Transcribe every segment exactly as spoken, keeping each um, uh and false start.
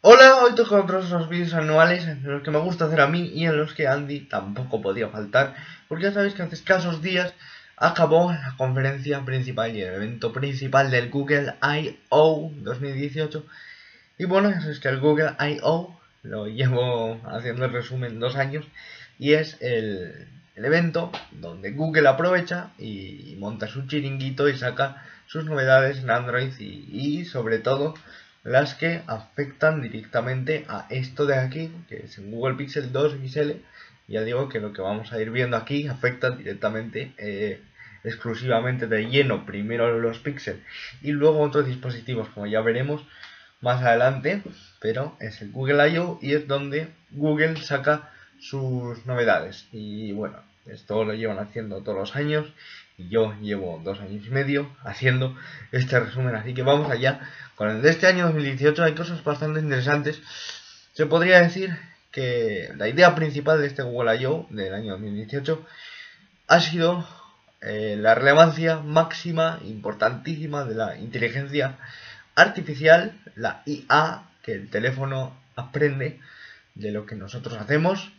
Hola, hoy toco otros esos vídeos anuales en los que me gusta hacer a mí y en los que Andy tampoco podía faltar, porque ya sabéis que hace escasos días acabó la conferencia principal y el evento principal del Google I O dos mil dieciocho. Y bueno, ya sabéis que el Google I O lo llevo haciendo el resumen dos años y es el, el evento donde Google aprovecha y monta su chiringuito y saca sus novedades en Android y, y sobre todo las que afectan directamente a esto de aquí, que es en Google Pixel dos X L. Ya digo que lo que vamos a ir viendo aquí afecta directamente, eh, exclusivamente de lleno, primero los Pixel y luego otros dispositivos, como ya veremos más adelante, pero es el Google I O y es donde Google saca sus novedades. Y bueno, esto lo llevan haciendo todos los años y yo llevo dos años y medio haciendo este resumen, así que vamos allá con el de este año dos mil dieciocho. Hay cosas bastante interesantes. Se podría decir que la idea principal de este Google I O del año dos mil dieciocho ha sido eh, la relevancia máxima, importantísima de la inteligencia artificial, la I A, que el teléfono aprende de lo que nosotros hacemos,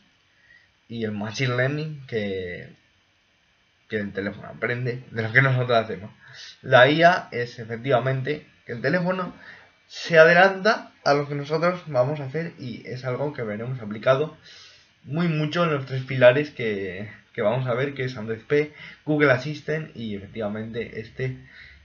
y el machine learning, que, que el teléfono aprende de lo que nosotros hacemos. La I A es efectivamente que el teléfono se adelanta a lo que nosotros vamos a hacer y es algo que veremos aplicado muy mucho en los tres pilares que, que vamos a ver, que es Android P, Google Assistant y efectivamente este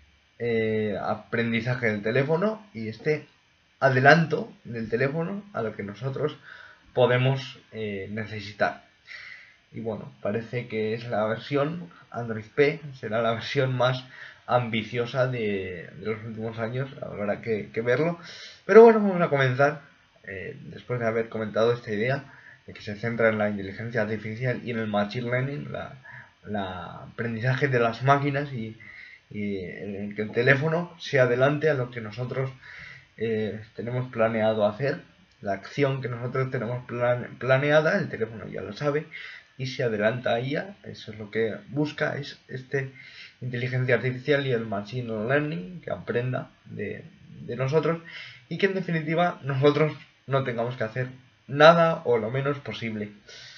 eh, aprendizaje del teléfono y este adelanto del teléfono a lo que nosotros podemos eh, necesitar. Y bueno, parece que es la versión Android P, será la versión más ambiciosa de, de los últimos años, habrá que, que verlo. Pero bueno, vamos a comenzar, eh, después de haber comentado esta idea, de que se centra en la inteligencia artificial y en el machine learning, la, la aprendizaje de las máquinas y, y en el que el teléfono se adelante a lo que nosotros eh, tenemos planeado hacer, la acción que nosotros tenemos plan, planeada, el teléfono ya lo sabe y se adelanta a ella. Eso es lo que busca, es este inteligencia artificial y el machine learning, que aprenda de, de nosotros y que en definitiva nosotros no tengamos que hacer nada o lo menos posible.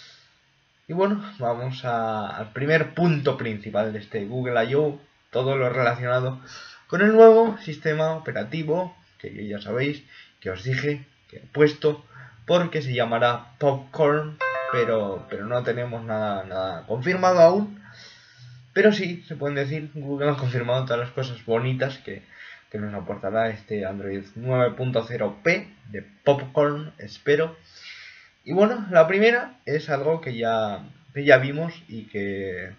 Y bueno, vamos a, al primer punto principal de este Google I O, todo lo relacionado con el nuevo sistema operativo, que ya sabéis, que os dije, que he puesto, porque se llamará Popcorn, pero, pero no tenemos nada, nada confirmado aún. Pero sí, se pueden decir, Google ha confirmado todas las cosas bonitas que, que nos aportará este Android nueve punto cero P de Popcorn, espero. Y bueno, la primera es algo que ya, que ya vimos y que,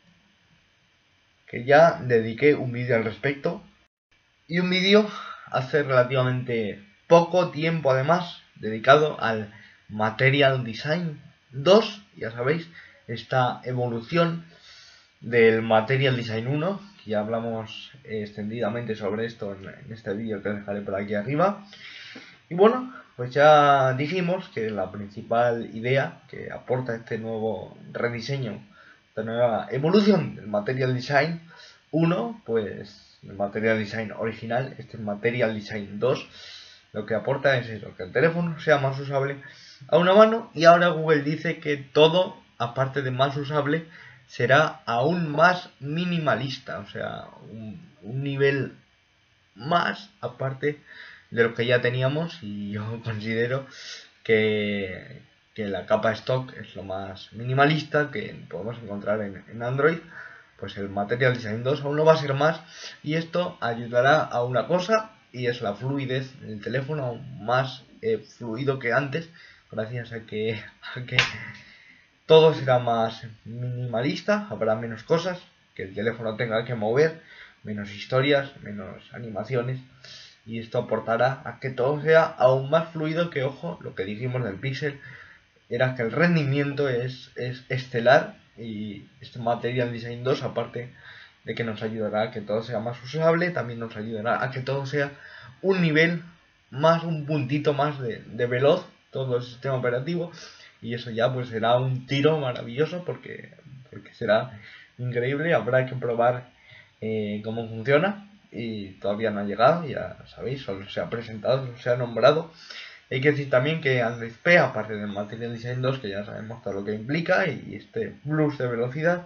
que ya dediqué un vídeo al respecto. Y un vídeo hace relativamente poco tiempo además, dedicado al Material Design dos, ya sabéis, esta evolución del Material Design uno, que ya hablamos extendidamente sobre esto en, en este vídeo que os dejaré por aquí arriba. Y bueno, pues ya dijimos que la principal idea que aporta este nuevo rediseño, esta nueva evolución del Material Design uno, pues el Material Design original, este es Material Design dos, lo que aporta es eso, que el teléfono sea más usable a una mano, y ahora Google dice que todo, aparte de más usable, será aún más minimalista, o sea, un, un nivel más aparte de lo que ya teníamos, y yo considero que, que la capa stock es lo más minimalista que podemos encontrar en, en Android. Pues el Material Design dos aún no va a ser más, y esto ayudará a una cosa, y es la fluidez del teléfono, aún más eh, fluido que antes, gracias a que, a que todo será más minimalista, habrá menos cosas que el teléfono tenga que mover, menos historias, menos animaciones, y esto aportará a que todo sea aún más fluido. Que, ojo, lo que dijimos del Pixel era que el rendimiento es, es estelar, y este Material Design dos, aparte de que nos ayudará a que todo sea más usable, también nos ayudará a que todo sea un nivel más, un puntito más de, de veloz, todo el sistema operativo, y eso ya pues será un tiro maravilloso, porque, porque será increíble. Habrá que probar eh, cómo funciona, y todavía no ha llegado, ya sabéis, solo se ha presentado, solo se ha nombrado Hay que decir también que Android P, aparte del Material Design dos, que ya sabemos todo lo que implica, y este plus de velocidad,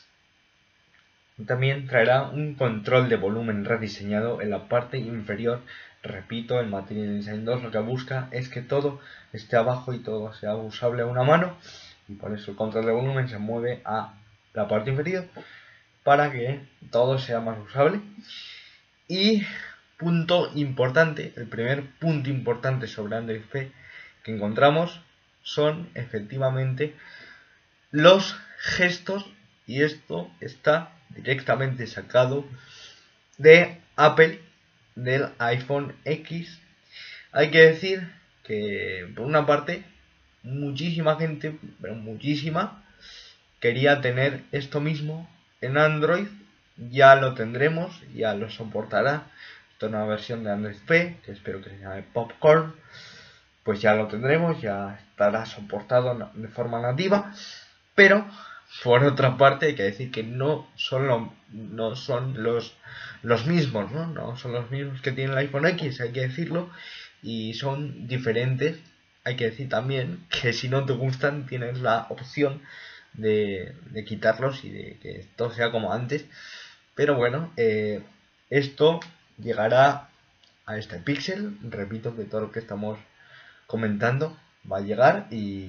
también traerá un control de volumen rediseñado en la parte inferior. Repito, el Material Design dos lo que busca es que todo esté abajo y todo sea usable a una mano, y por eso el control de volumen se mueve a la parte inferior para que todo sea más usable. Y punto importante, el primer punto importante sobre Android P que encontramos son efectivamente los gestos, y esto está directamente sacado de Apple, del iPhone X. Hay que decir que por una parte muchísima gente, pero muchísima, quería tener esto mismo en Android. Ya lo tendremos, ya lo soportará. Esta es una versión de Android P, que espero que se llame Popcorn. Pues ya lo tendremos, ya estará soportado de forma nativa. Pero por otra parte hay que decir que no son, lo, no son los, los mismos, ¿no? No son los mismos que tiene el iPhone X, hay que decirlo. Y son diferentes. Hay que decir también que si no te gustan tienes la opción de, de quitarlos y de que todo sea como antes. Pero bueno, eh, esto llegará a este Pixel. Repito que todo lo que estamos comentando va a llegar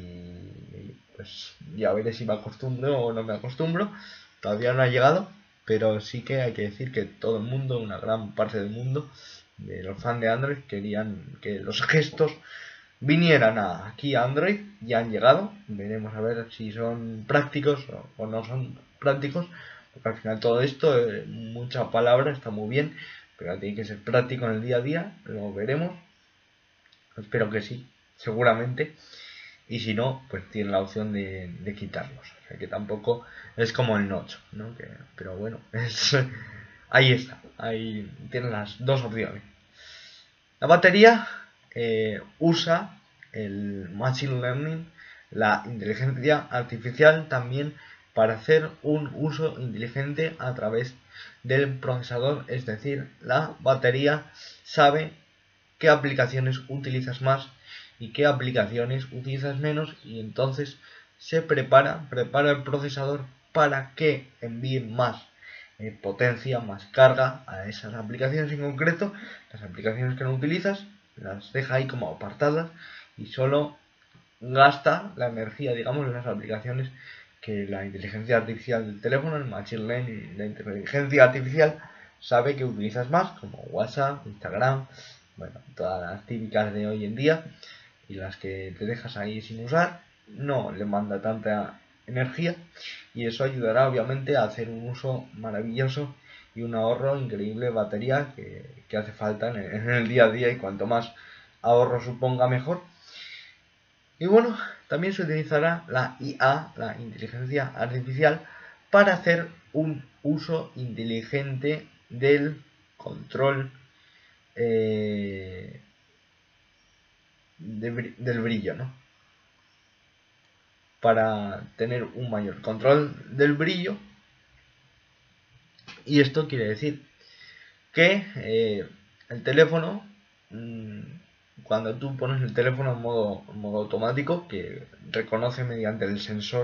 y pues ya veré si me acostumbro o no me acostumbro. Todavía no ha llegado, pero sí que hay que decir que todo el mundo, una gran parte del mundo, de los fans de Android, querían que los gestos vinieran a, aquí a Android. Ya han llegado, veremos a ver si son prácticos o, o no son prácticos, porque al final todo esto, eh, mucha palabra, está muy bien, pero tiene que ser práctico en el día a día. Lo veremos, espero que sí, seguramente, y si no, pues tienen la opción de, de quitarlos, o sea que tampoco es como el Notch, ¿no? Que, pero bueno, es, ahí está, ahí tienen las dos opciones. La batería eh, usa el Machine Learning, la inteligencia artificial, también para hacer un uso inteligente a través del procesador, es decir, la batería sabe qué aplicaciones utilizas más y qué aplicaciones utilizas menos, y entonces se prepara, prepara el procesador para que envíe más eh, potencia, más carga a esas aplicaciones en concreto. Las aplicaciones que no utilizas las deja ahí como apartadas y solo gasta la energía, digamos, en las aplicaciones que la inteligencia artificial del teléfono, el Machine Learning, la inteligencia artificial sabe que utilizas más, como WhatsApp, Instagram, bueno, todas las típicas de hoy en día, y las que te dejas ahí sin usar, no le manda tanta energía, y eso ayudará obviamente a hacer un uso maravilloso y un ahorro increíble de batería que, que hace falta en el, en el día a día, y cuanto más ahorro suponga mejor. Y bueno, también se utilizará la I A, la inteligencia artificial, para hacer un uso inteligente del control eh, de, del brillo, ¿no? Para tener un mayor control del brillo. Y esto quiere decir que eh, el teléfono, mmm, cuando tú pones el teléfono en modo, en modo automático, que reconoce mediante el sensor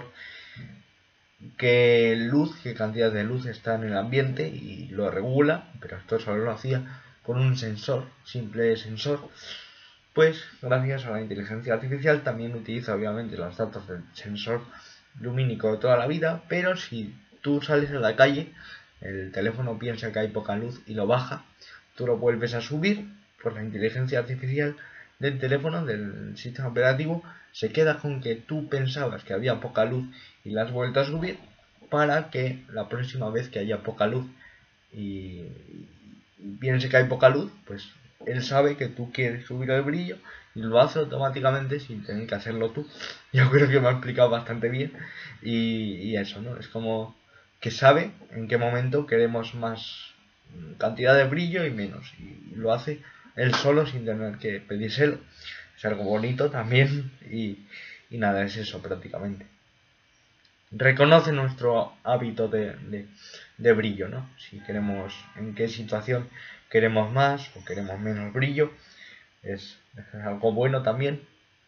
qué luz, qué cantidad de luz está en el ambiente y lo regula, pero esto solo lo hacía con un sensor, simple sensor. Pues gracias a la inteligencia artificial también utiliza obviamente los datos del sensor lumínico de toda la vida, pero si tú sales a la calle, el teléfono piensa que hay poca luz y lo baja, tú lo vuelves a subir, pues la inteligencia artificial del teléfono, del sistema operativo, se queda con que tú pensabas que había poca luz y la has vuelto a subir, para que la próxima vez que haya poca luz y, y piense que hay poca luz, pues él sabe que tú quieres subir el brillo y lo hace automáticamente sin tener que hacerlo tú. Yo creo que me ha explicado bastante bien, y, y eso, ¿no? Es como que sabe en qué momento queremos más cantidad de brillo y menos, y lo hace él solo sin tener que pedírselo. Es algo bonito también, y, y nada, es eso prácticamente. Reconoce nuestro hábito de, de, de brillo, ¿no? Si queremos, en qué situación queremos más o queremos menos brillo, es es algo bueno también.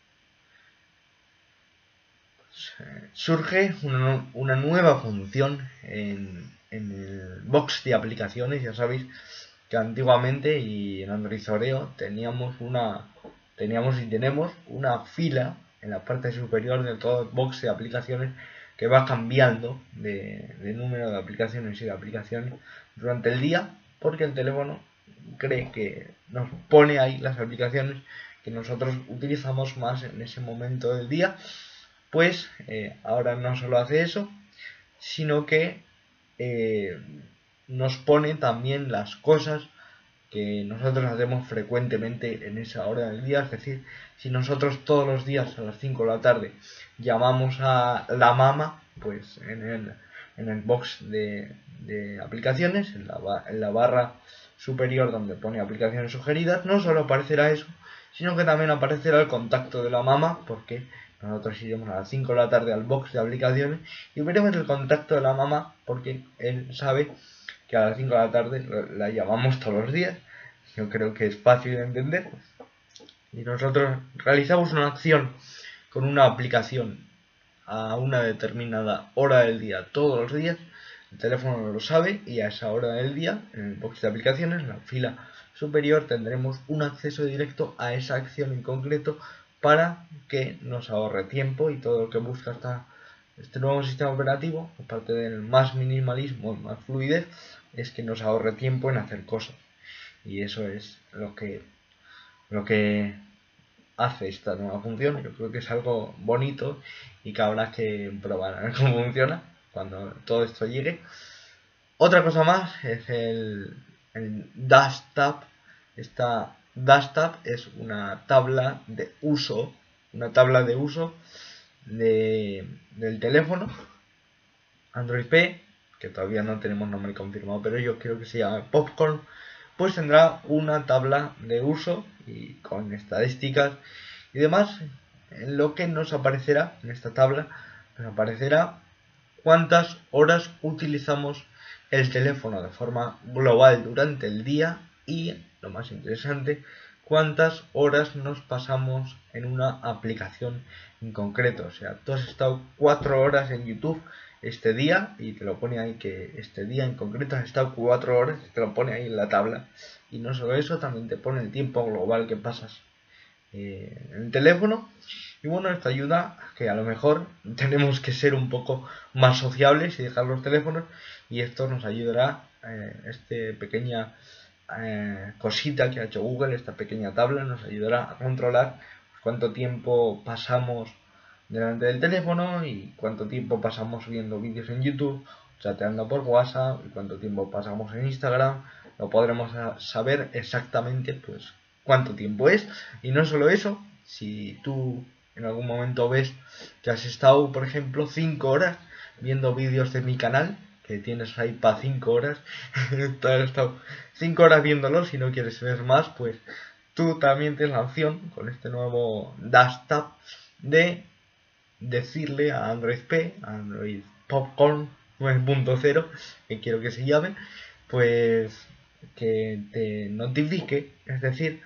Surge una, una nueva función en, en el box de aplicaciones. Ya sabéis que antiguamente y en Android Oreo teníamos una teníamos y tenemos una fila en la parte superior de todo el box de aplicaciones que va cambiando de, de número de aplicaciones y de aplicaciones durante el día, porque el teléfono cree que nos pone ahí las aplicaciones que nosotros utilizamos más en ese momento del día. Pues eh, ahora no solo hace eso, sino que eh, nos pone también las cosas que nosotros hacemos frecuentemente en esa hora del día. Es decir, si nosotros todos los días a las cinco de la tarde llamamos a la mama, pues en el, en el box de, de aplicaciones, en la, en la barra superior donde pone aplicaciones sugeridas, no solo aparecerá eso, sino que también aparecerá el contacto de la mama, porque nosotros iremos a las cinco de la tarde al box de aplicaciones y veremos el contacto de la mamá, porque él sabe que a las cinco de la tarde la llamamos todos los días. Yo creo que es fácil de entender. Y nosotros realizamos una acción con una aplicación a una determinada hora del día todos los días. El teléfono no lo sabe y a esa hora del día, en el box de aplicaciones, en la fila superior, tendremos un acceso directo a esa acción en concreto para que nos ahorre tiempo, y todo lo que busca esta, este nuevo sistema operativo, aparte del más minimalismo y más fluidez, es que nos ahorre tiempo en hacer cosas. Y eso es lo que, lo que hace esta nueva función. Yo creo que es algo bonito y que habrá que probar a ver cómo funciona cuando todo esto llegue. Otra cosa más es el, el Dash Tab. Esta Dash Tab es una tabla de uso, una tabla de uso de, del teléfono Android P, que todavía no tenemos nombre confirmado, pero yo creo que se llama Popcorn. Pues tendrá una tabla de uso y con estadísticas y demás. En lo que nos aparecerá en esta tabla, nos aparecerá cuántas horas utilizamos el teléfono de forma global durante el día y, lo más interesante, cuántas horas nos pasamos en una aplicación en concreto. O sea, tú has estado cuatro horas en YouTube este día y te lo pone ahí que este día en concreto has estado cuatro horas, te lo pone ahí en la tabla. Y no solo eso, también te pone el tiempo global que pasas eh, en el teléfono. Y bueno, esto ayuda a que a lo mejor tenemos que ser un poco más sociables y dejar los teléfonos, y esto nos ayudará, eh, este pequeña eh, cosita que ha hecho Google, esta pequeña tabla, nos ayudará a controlar cuánto tiempo pasamos delante del teléfono y cuánto tiempo pasamos viendo vídeos en YouTube, chateando por WhatsApp, y cuánto tiempo pasamos en Instagram. Lo podremos saber exactamente pues cuánto tiempo es. Y no solo eso, si tú en algún momento ves que has estado, por ejemplo, cinco horas viendo vídeos de mi canal, que tienes ahí para cinco horas, has estado cinco horas viéndolos y no quieres ver más, pues tú también tienes la opción con este nuevo Dash Tab de decirle a Android P, a Android Popcorn nueve punto cero, que quiero que se llame, pues que te notifique. Es decir,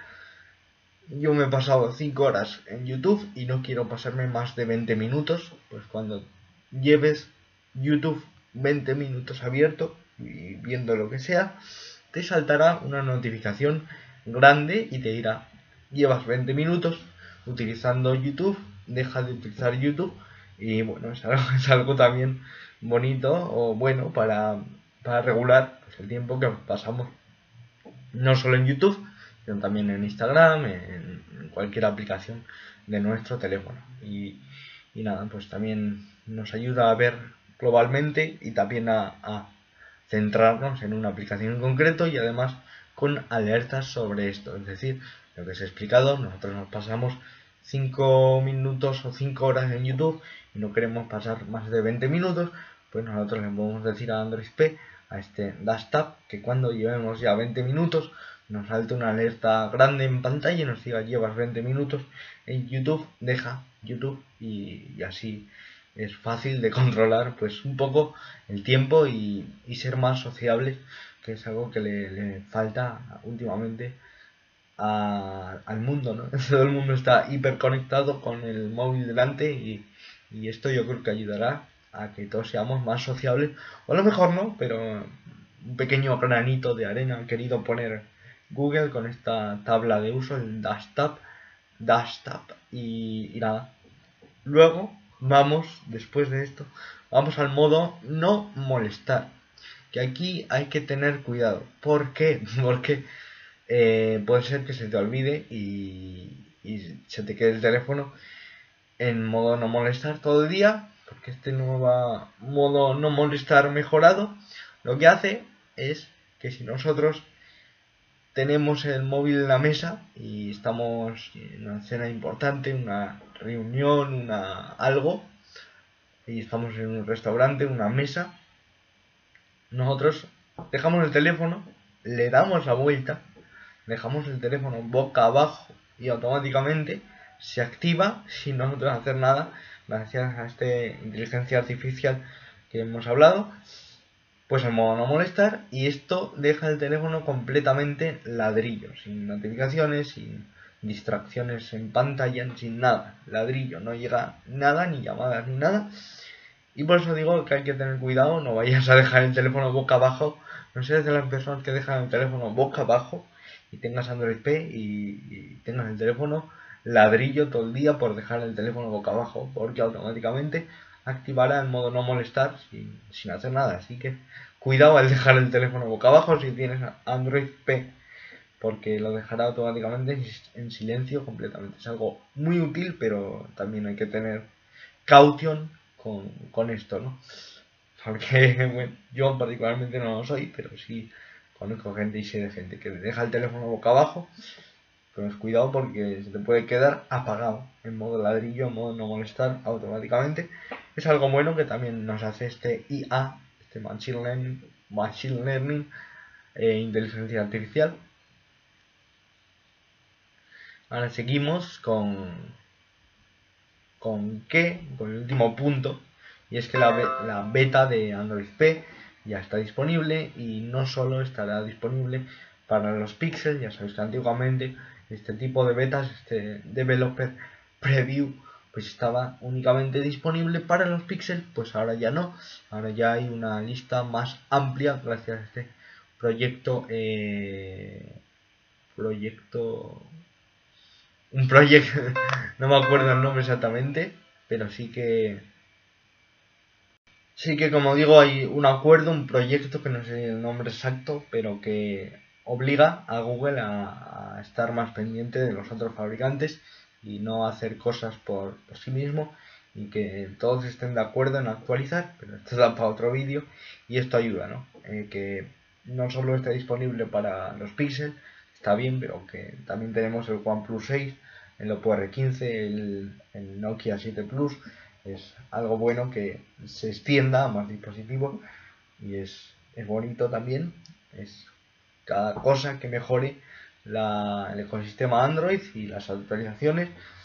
yo me he pasado cinco horas en YouTube y no quiero pasarme más de veinte minutos, pues cuando lleves YouTube veinte minutos abierto y viendo lo que sea, te saltará una notificación grande y te dirá: llevas veinte minutos utilizando YouTube, deja de utilizar YouTube. Y bueno, es algo, es algo también bonito o bueno para, para regular pues, el tiempo que pasamos no solo en YouTube, sino también en Instagram, en, en cualquier aplicación de nuestro teléfono. Y, y nada, pues también nos ayuda a ver globalmente y también a, a centrarnos en una aplicación en concreto, y además con alertas sobre esto. Es decir, lo que os he explicado, nosotros nos pasamos cinco minutos o cinco horas en YouTube y no queremos pasar más de veinte minutos, pues nosotros le podemos decir a Android P, a este Dash Tab, que cuando llevemos ya veinte minutos nos salte una alerta grande en pantalla y nos diga: llevas veinte minutos en YouTube, deja YouTube. Y, y así es fácil de controlar pues un poco el tiempo y, y ser más sociables, que es algo que le, le falta últimamente a, al mundo, ¿no? Todo el mundo está hiperconectado con el móvil delante y, y esto yo creo que ayudará a que todos seamos más sociables, o a lo mejor no, pero un pequeño granito de arena han querido poner Google con esta tabla de uso, el Dashtag, Dashtag y, y nada. Luego vamos, después de esto, vamos al modo no molestar, que aquí hay que tener cuidado. ¿Por qué? Porque eh, puede ser que se te olvide y, y se te quede el teléfono en modo no molestar todo el día, porque este nuevo modo no molestar mejorado lo que hace es que si nosotros tenemos el móvil en la mesa y estamos en una cena importante, una reunión, una algo, y estamos en un restaurante, una mesa, nosotros dejamos el teléfono, le damos la vuelta, dejamos el teléfono boca abajo y automáticamente se activa sin nosotros hacer nada, gracias a esta inteligencia artificial que hemos hablado, pues el modo no molestar, y esto deja el teléfono completamente ladrillo, sin notificaciones, sin distracciones en pantalla, sin nada, ladrillo, no llega nada, ni llamadas, ni nada. Y por eso digo que hay que tener cuidado, no vayas a dejar el teléfono boca abajo, no seas de las personas que dejan el teléfono boca abajo y tengas Android P y, y tengas el teléfono ladrillo todo el día por dejar el teléfono boca abajo, porque automáticamente activará el modo no molestar sin, sin hacer nada. Así que cuidado al dejar el teléfono boca abajo si tienes Android P, porque lo dejará automáticamente en silencio completamente. Es algo muy útil, pero también hay que tener caución con, con esto, ¿no? Porque bueno, yo particularmente no lo soy, pero sí conozco gente y sé de gente que deja el teléfono boca abajo. Pues cuidado porque se te puede quedar apagado en modo ladrillo, en modo no molestar automáticamente. Es algo bueno que también nos hace este I A, este Machine Learning, Machine Learning eh, inteligencia artificial. Ahora seguimos con con qué, con el último punto, y es que la, la beta de Android P ya está disponible, y no solo estará disponible para los Pixel. Ya sabéis que antiguamente este tipo de betas, este developer preview, pues estaba únicamente disponible para los Pixel. Pues ahora ya no, ahora ya hay una lista más amplia gracias a este proyecto eh, proyecto un proyecto, no me acuerdo el nombre exactamente, pero sí que, sí que como digo, hay un acuerdo, un proyecto que no sé el nombre exacto, pero que obliga a Google a, a estar más pendiente de los otros fabricantes y no hacer cosas por, por sí mismo, y que todos estén de acuerdo en actualizar, pero esto da para otro vídeo. Y esto ayuda, ¿no? Eh, que no solo esté disponible para los Pixel, está bien, pero que también tenemos el OnePlus seis, el Oppo R quince, el, el Nokia siete Plus. Es algo bueno que se extienda a más dispositivos, y es, es bonito también. Es cada cosa que mejore la, el ecosistema Android y las actualizaciones,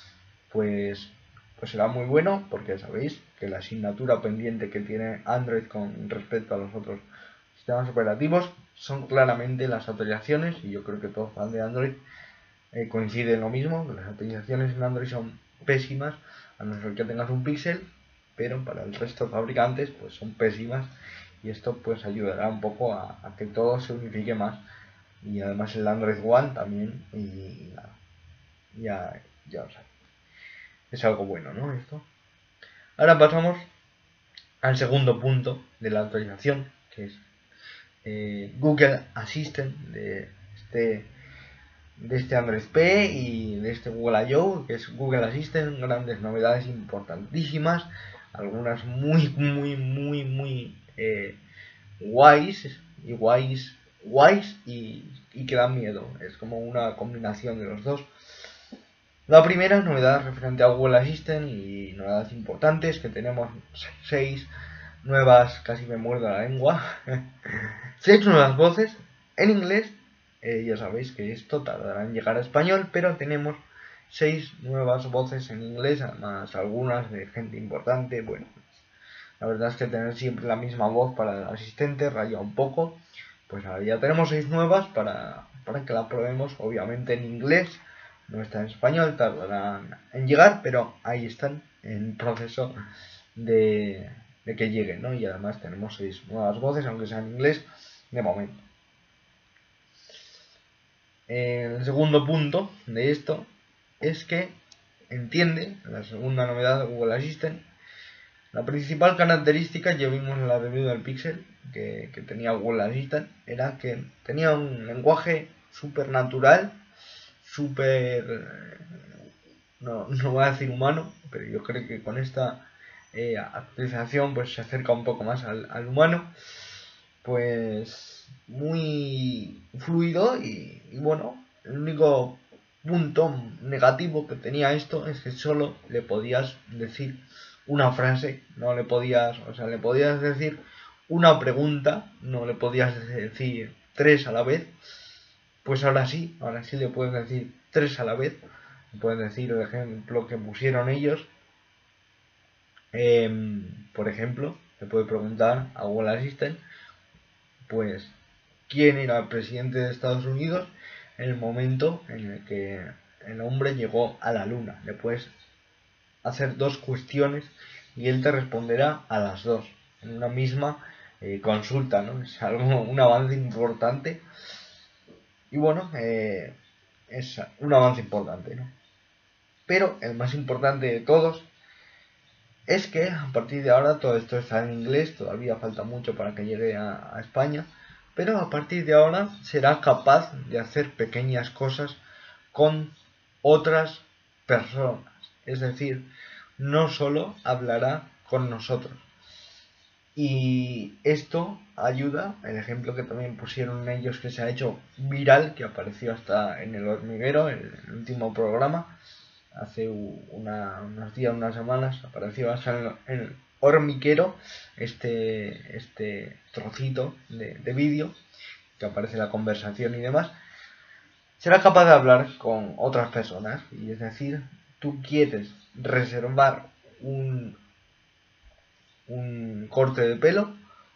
pues, pues será muy bueno, porque sabéis que la asignatura pendiente que tiene Android con respecto a los otros sistemas operativos son claramente las actualizaciones, y yo creo que todos fans de Android eh, coincide en lo mismo, que las actualizaciones en Android son pésimas, a no ser que tengas un Pixel, pero para el resto de fabricantes pues son pésimas, y esto pues ayudará un poco a, a que todo se unifique más. Y además el Android One también, y, y nada, ya, ya o sea, es algo bueno, ¿no? Esto. Ahora pasamos al segundo punto de la actualización, que es eh, Google Assistant, de este de este Android P y de este Google I O, que es Google Assistant. Grandes novedades importantísimas, algunas muy, muy, muy, muy eh, guays y guays, guays y, y que dan miedo. Es como una combinación de los dos. La primera novedad referente a Google Assistant, y novedades importantes, que tenemos seis nuevas, casi me muerdo la lengua, seis nuevas voces en inglés. Eh, ya sabéis que esto tardará en llegar a español, pero tenemos seis nuevas voces en inglés, además algunas de gente importante. Bueno, la verdad es que tener siempre la misma voz para el asistente raya un poco. Pues ahora ya tenemos seis nuevas para, para que la probemos, obviamente en inglés, no está en español, tardarán en llegar, pero ahí están en proceso de, de que lleguen, ¿no? Y además tenemos seis nuevas voces, aunque sean en inglés, de momento. El segundo punto de esto es que entiende, la segunda novedad de Google Assistant, la principal característica, ya vimos en la review del Pixel, que, que tenía Google Assistant, era que tenía un lenguaje súper natural, súper, no, no voy a decir humano, pero yo creo que con esta eh, actualización pues se acerca un poco más al, al humano, pues muy fluido y, y bueno, el único punto negativo que tenía esto es que solo le podías decir una frase, no le podías, o sea, le podías decir una pregunta, no le podías decir tres a la vez. Pues ahora sí, ahora sí le puedes decir tres a la vez. Le puedes decir el ejemplo que pusieron ellos. Eh, por ejemplo, le puedes preguntar a Google Assistant, pues, quién era el presidente de Estados Unidos en el momento en el que el hombre llegó a la luna. Le puedes hacer dos cuestiones y él te responderá a las dos en una misma eh, consulta, ¿no? Es algo, un avance importante y bueno, eh, es un avance importante, ¿no? Pero el más importante de todos es que a partir de ahora todo esto está en inglés, todavía falta mucho para que llegue a, a España, pero a partir de ahora será capaz de hacer pequeñas cosas con otras personas, es decir, no solo hablará con nosotros. Y esto ayuda, el ejemplo que también pusieron ellos que se ha hecho viral, que apareció hasta en El Hormiguero, el, el último programa, hace una, unos días, unas semanas, apareció hasta en, en El Hormiguero este, este trocito de, de vídeo, que aparece la conversación y demás. Será capaz de hablar con otras personas, y es decir, tú quieres reservar un un corte de pelo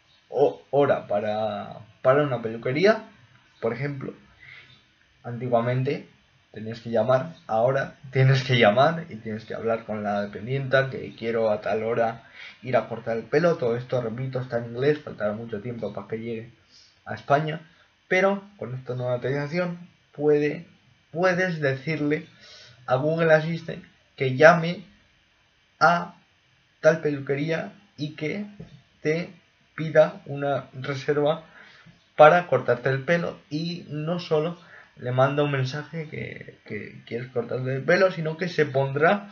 o hora para, para una peluquería, por ejemplo. Antiguamente tenías que llamar, ahora tienes que llamar y tienes que hablar con la dependienta que quiero a tal hora ir a cortar el pelo. Todo esto, repito, está en inglés, faltará mucho tiempo para que llegue a España, pero con esta nueva actualización puede, puedes decirle a Google Assistant que llame a tal peluquería y que te pida una reserva para cortarte el pelo, y no solo le manda un mensaje que, que quieres cortarte el pelo, sino que se pondrá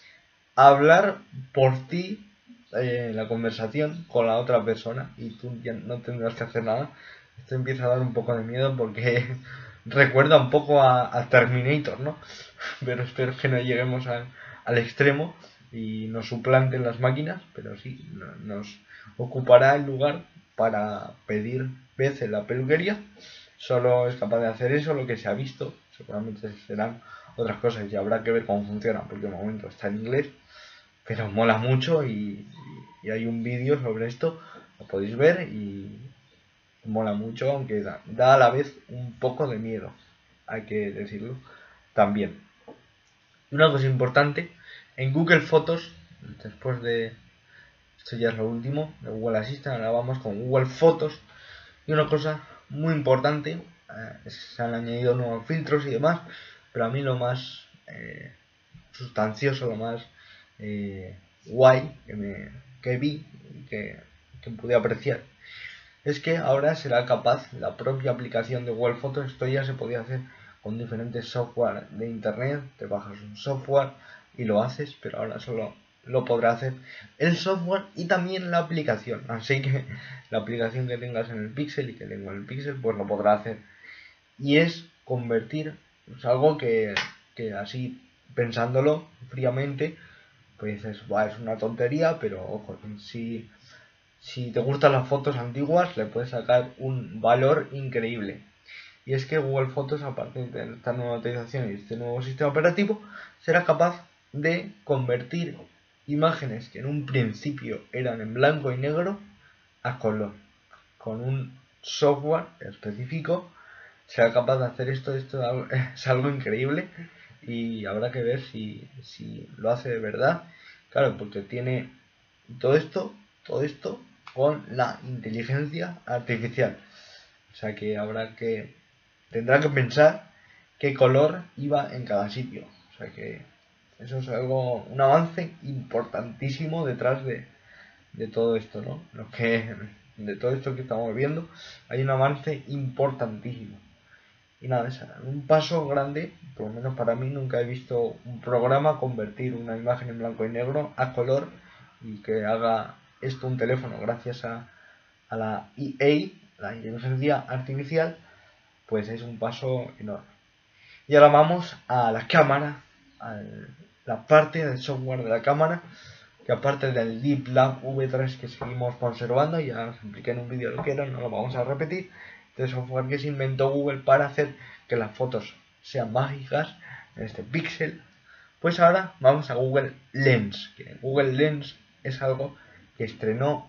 a hablar por ti eh, la conversación con la otra persona y tú ya no tendrás que hacer nada. Esto empieza a dar un poco de miedo porque recuerda un poco a, a Terminator, ¿no? Pero espero que no lleguemos a, al extremo y nos suplanten las máquinas, pero sí, no, nos ocupará el lugar para pedir vez en la peluquería. Solo es capaz de hacer eso, lo que se ha visto. Seguramente serán otras cosas y habrá que ver cómo funciona, porque de momento está en inglés, pero mola mucho y, y hay un vídeo sobre esto, lo podéis ver y mola mucho, aunque da, da a la vez un poco de miedo, hay que decirlo también. Una cosa importante, en Google Fotos, después de esto ya es lo último de Google Assistant, ahora vamos con Google Fotos, y una cosa muy importante, eh, es que se han añadido nuevos filtros y demás, pero a mí lo más eh, sustancioso, lo más eh, guay que, me, que vi y que, que pude apreciar es que ahora será capaz la propia aplicación de Google Fotos. Esto ya se podía hacer con diferentes software de internet, te bajas un software y lo haces, pero ahora solo lo podrá hacer el software y también la aplicación, así que la aplicación que tengas en el Pixel y que tengo en el Pixel pues lo podrá hacer, y es convertir, pues algo que, que así pensándolo fríamente pues dices, es una tontería, pero ojo, si si te gustan las fotos antiguas, le puedes sacar un valor increíble. Y es que Google Fotos, a partir de esta nueva actualización y este nuevo sistema operativo, será capaz de convertir imágenes que en un principio eran en blanco y negro a color, con un software específico sea capaz de hacer esto, esto es algo increíble y habrá que ver si, si lo hace de verdad. Claro, porque tiene todo esto, todo esto con la inteligencia artificial. O sea que habrá que, tendrá que pensar qué color iba en cada sitio. O sea que eso es algo, un avance importantísimo detrás de, de todo esto, ¿no? Lo que, de todo esto que estamos viendo, hay un avance importantísimo. Y nada, es un paso grande, por lo menos para mí. Nunca he visto un programa convertir una imagen en blanco y negro a color y que haga esto un teléfono gracias a, a la E A, la inteligencia artificial, pues es un paso enorme. Y ahora vamos a la cámara, a la parte del software de la cámara, que aparte del Deep Lab V tres que seguimos conservando, ya os expliqué en un vídeo lo que era, no lo vamos a repetir. Este software que se inventó Google para hacer que las fotos sean mágicas en este Pixel. Pues ahora vamos a Google Lens, que Google Lens es algo que estrenó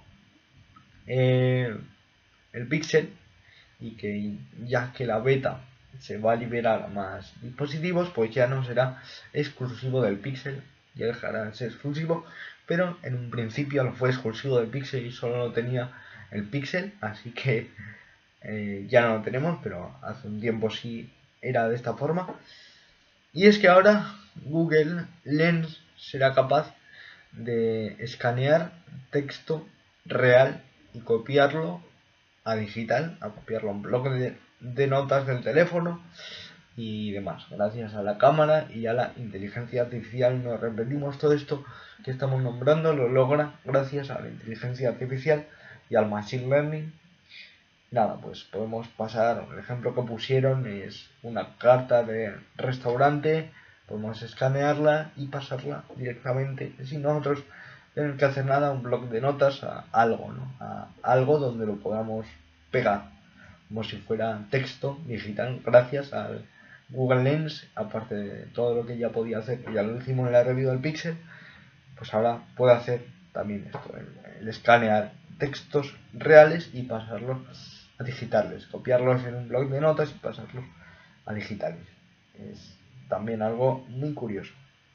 eh, el Pixel y que ya que la beta se va a liberar a más dispositivos, pues ya no será exclusivo del Pixel, ya dejará de ser exclusivo, pero en un principio lo fue exclusivo del Pixel y solo lo tenía el Pixel, así que eh, ya no lo tenemos, pero hace un tiempo sí era de esta forma. Y es que ahora Google Lens será capaz de escanear texto real y copiarlo a digital, a copiarlo a un bloque de, de notas del teléfono y demás. Gracias a la cámara y a la inteligencia artificial, no repetimos todo esto que estamos nombrando, lo logra gracias a la inteligencia artificial y al machine learning. Nada, pues podemos pasar, el ejemplo que pusieron es una carta de restaurante, podemos escanearla y pasarla directamente, sin nosotros tener que hacer nada, un bloc de notas a algo, ¿no? A algo donde lo podamos pegar, como si fuera texto digital, gracias al Google Lens, aparte de todo lo que ya podía hacer, ya lo hicimos en la review del Pixel, pues ahora puede hacer también esto, el, el escanear textos reales y pasarlos a digitales, copiarlos en un bloc de notas y pasarlos a digitales. Es también algo muy curioso.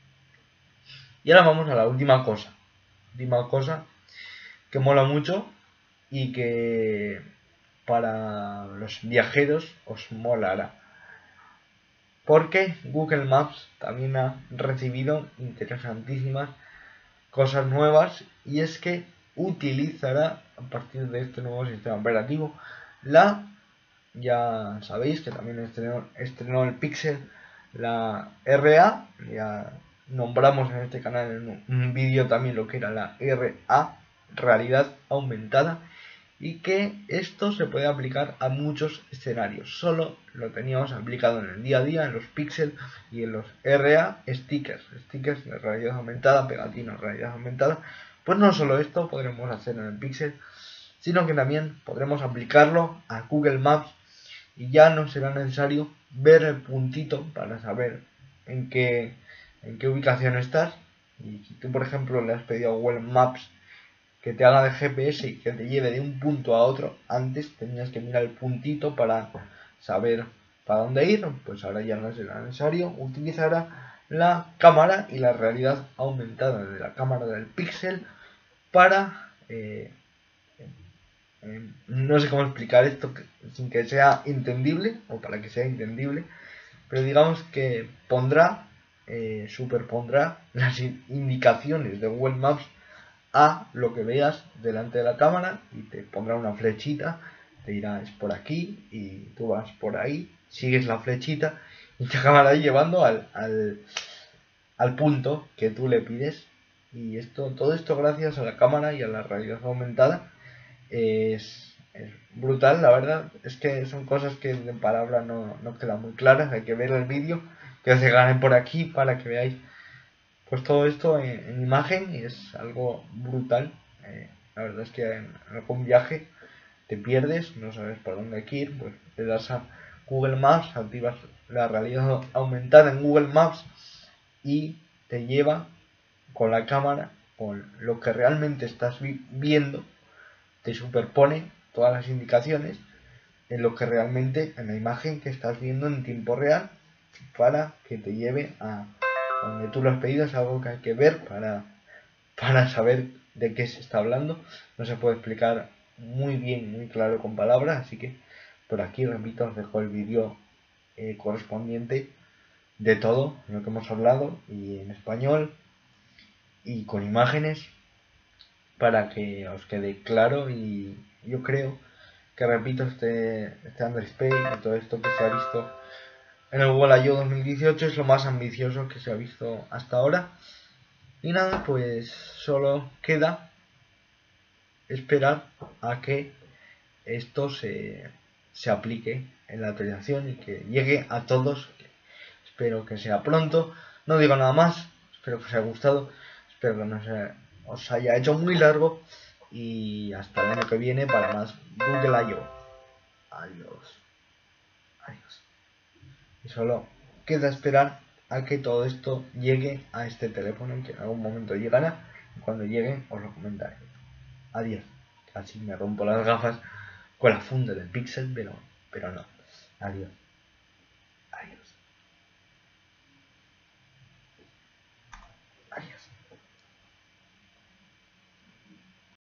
Y ahora vamos a la última cosa. Última cosa que mola mucho y que para los viajeros os molará. Porque Google Maps también ha recibido interesantísimas cosas nuevas y es que utilizará a partir de este nuevo sistema operativo la, ya sabéis que también estrenó, estrenó el Pixel, la R A, ya nombramos en este canal en un vídeo también lo que era la R A, realidad aumentada, y que esto se puede aplicar a muchos escenarios. Solo lo teníamos aplicado en el día a día, en los Pixel y en los R A stickers, stickers de realidad aumentada, pegatinas de realidad aumentada. Pues no solo esto podremos hacer en el Pixel, sino que también podremos aplicarlo a Google Maps y ya no será necesario ver el puntito para saber en qué, en qué ubicación estás. Y si tú, por ejemplo, le has pedido a Google Maps que te haga de G P S y que te lleve de un punto a otro, antes tenías que mirar el puntito para saber para dónde ir, pues ahora ya no será necesario, utilizará la cámara y la realidad aumentada de la cámara del Pixel para eh, eh, no sé cómo explicar esto sin que sea entendible o para que sea entendible, pero digamos que pondrá eh, superpondrá las indicaciones de Google Maps a lo que veas delante de la cámara y te pondrá una flechita, te dirá es por aquí y tú vas por ahí, sigues la flechita y te acabará llevando al, al, al punto que tú le pides. Y esto, todo esto gracias a la cámara y a la realidad aumentada. Es, es brutal, la verdad. Es que son cosas que en palabras no, no quedan muy claras. Hay que ver el vídeo que os dejaré por aquí para que veáis pues todo esto en, en imagen, y es algo brutal. Eh, la verdad es que en algún viaje te pierdes, no sabes por dónde hay que ir, pues te das a Google Maps, activas la realidad aumentada en Google Maps y te lleva con la cámara, con lo que realmente estás vi viendo, te superpone todas las indicaciones en lo que realmente, en la imagen que estás viendo en tiempo real, para que te lleve a donde tú lo has pedido. Es algo que hay que ver para, para saber de qué se está hablando. No se puede explicar muy bien, muy claro con palabras, así que por aquí, repito, os dejo el vídeo eh, correspondiente de todo lo que hemos hablado, y en español y con imágenes, para que os quede claro. Y yo creo que, repito, este, este Underspace y todo esto que se ha visto en el Google I O dos mil dieciocho es lo más ambicioso que se ha visto hasta ahora. Y nada, pues solo queda esperar a que esto se, se aplique en la actualización y que llegue a todos. Espero que sea pronto. No digo nada más. Espero que os haya gustado. Espero que no se os haya hecho muy largo. Y hasta el año que viene para más Google I O. Adiós. Adiós. Y solo queda esperar a que todo esto llegue a este teléfono, y que en algún momento llegará. Y cuando llegue os lo comentaré. Adiós. Así me rompo las gafas con la funda del Pixel, pero, pero no. Adiós.